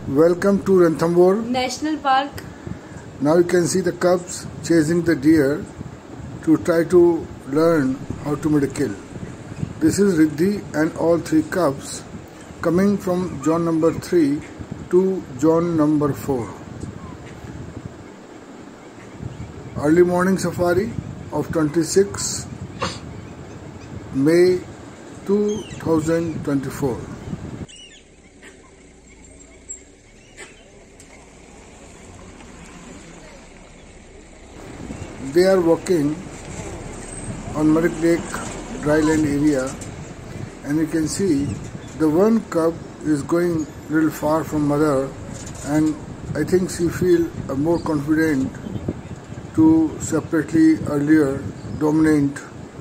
Welcome to Ranthambore National Park. Now you can see the cubs chasing the deer to try to learn how to make a kill. This is Riddhi and all three cubs coming from zone number 3 to zone number 4. Early morning safari of 26 May 2024. They are walking on Marik Lake dryland area, and you can see the one cub is going a little far from mother, and I think she feels more confident to separately earlier dominate.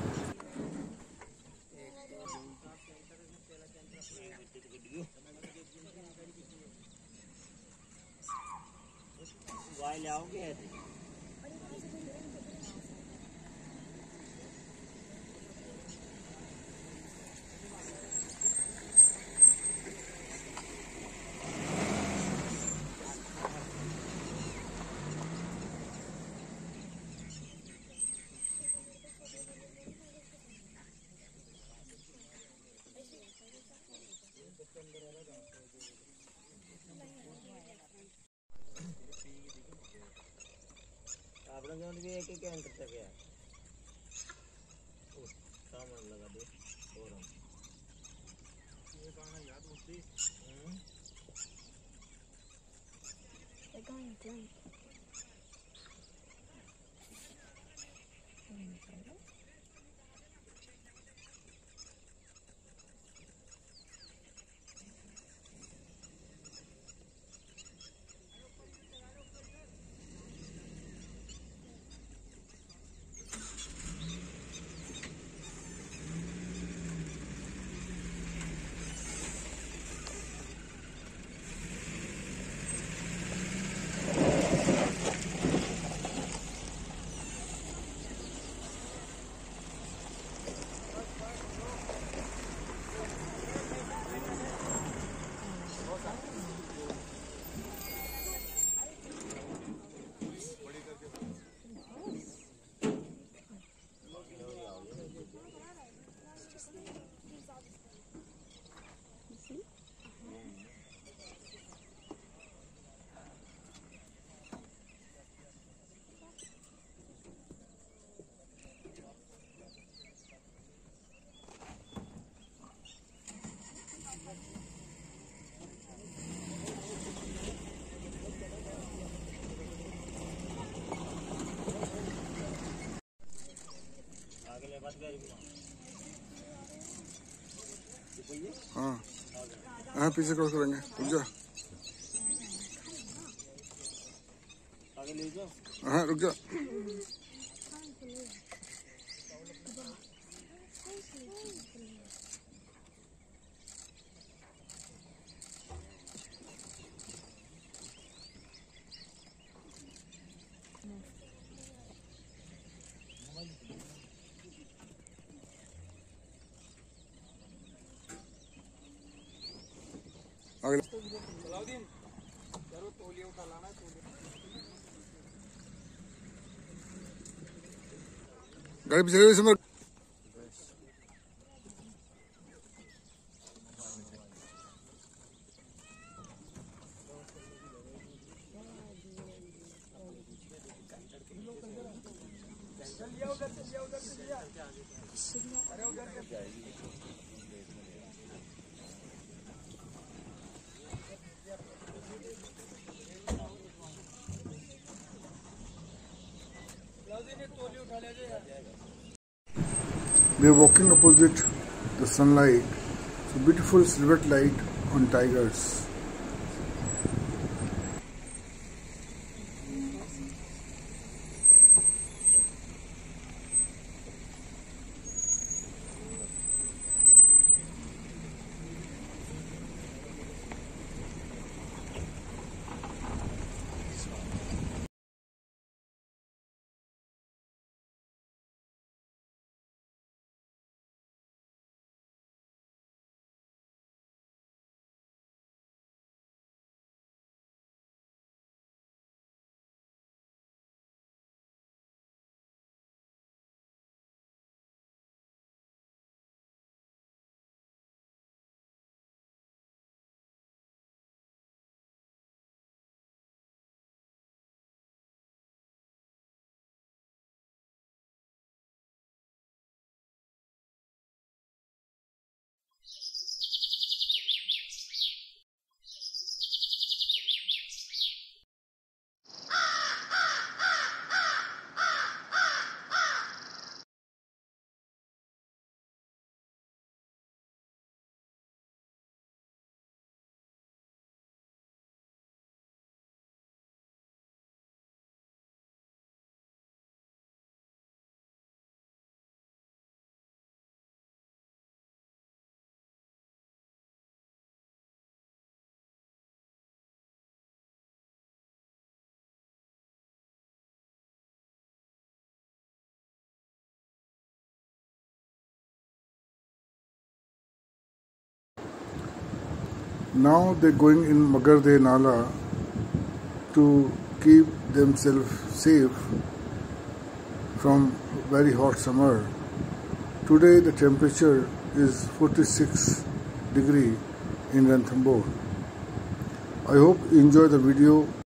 They're going drink. हाँ हाँ पीछे cross करेंगे, रुक जा। हाँ रुक जा। गाड़ी पीछे समझ। We are walking opposite the sunlight, so beautiful silhouette light on tigers. Now they're going in Magarde Nala to keep themselves safe from very hot summer. Today the temperature is 46 degree in Ranthambore. I hope you enjoy the video.